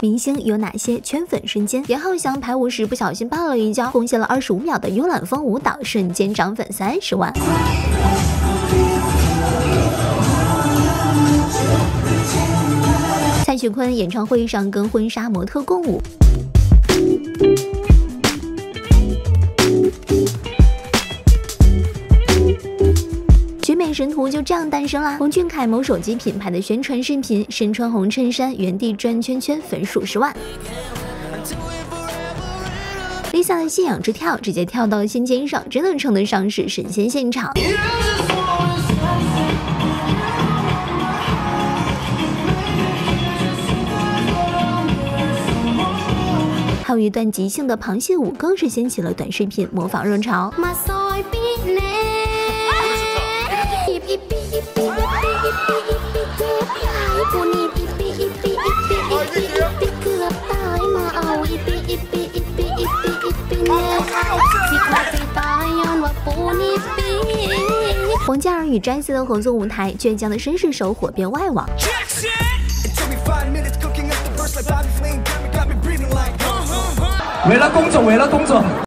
明星有哪些圈粉瞬间？严浩翔排舞时不小心绊了一跤，贡献了25秒的慵懒风舞蹈，瞬间涨粉30万。蔡徐坤演唱会上跟婚纱模特共舞。绝美神图就这样诞生啦！洪俊凯某手机品牌的宣传视频，身穿红衬衫，原地转圈圈，粉数10万。Lisa 的信仰之跳直接跳到仙肩上，真的称得上是神仙现场。还有一段即兴的螃蟹舞，更是掀起了短视频模仿热潮。王嘉尔与 Jessie 的合作舞台，倔强的绅士手火遍外网。 为了工作，为了工作。